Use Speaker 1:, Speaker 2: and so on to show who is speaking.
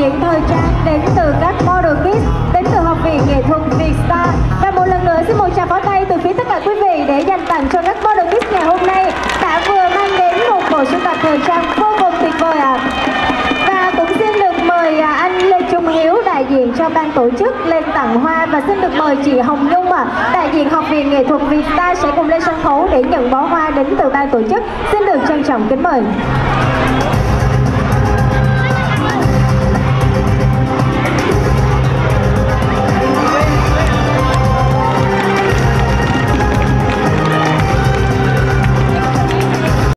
Speaker 1: hiện thời trang đến từ các model kids, đến từ Học viện Nghệ thuật Vietstar. Và một lần nữa xin một tràng pháo tay từ phía tất cả quý vị để dành tặng cho các model kids ngày hôm nay đã vừa mang đến một bộ sưu tập thời trang vô cùng tuyệt vời ạ. Và cũng xin được mời anh Lê Trung Hiếu đại diện cho ban tổ chức lên tặng hoa, và xin được mời chị Hồng Nhung đại diện Học viện Nghệ thuật Vietstar sẽ cùng lên sân khấu để nhận bó hoa đến từ ban tổ chức. Xin được trân trọng kính mời.